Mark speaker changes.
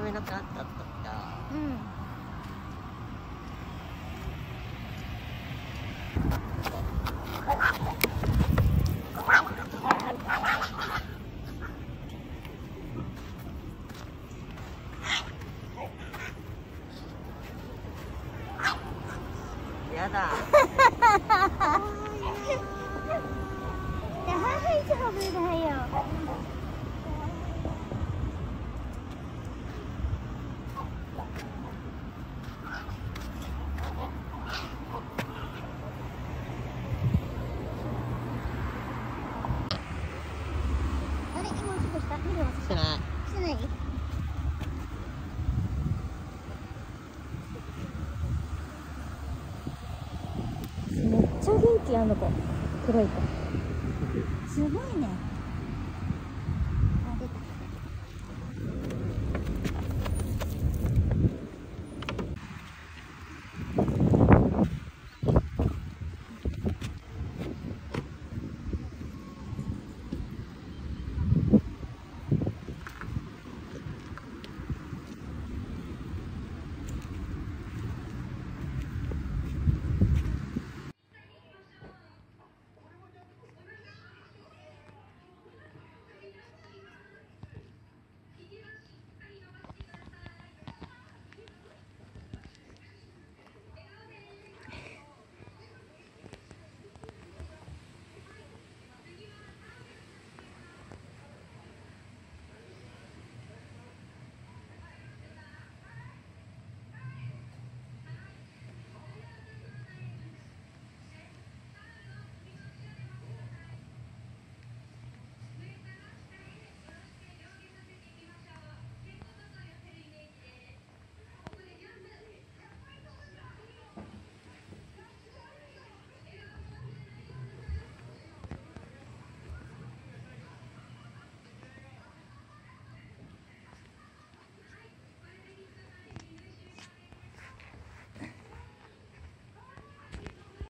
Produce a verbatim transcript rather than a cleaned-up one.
Speaker 1: めなくなっちゃったんだ。
Speaker 2: うん。
Speaker 1: やだ。
Speaker 2: 大丈夫だよ。あれ、今おしっこした？見るわ。
Speaker 1: してない。
Speaker 2: してない？めっちゃ元気あの子。黒い子。すごいね。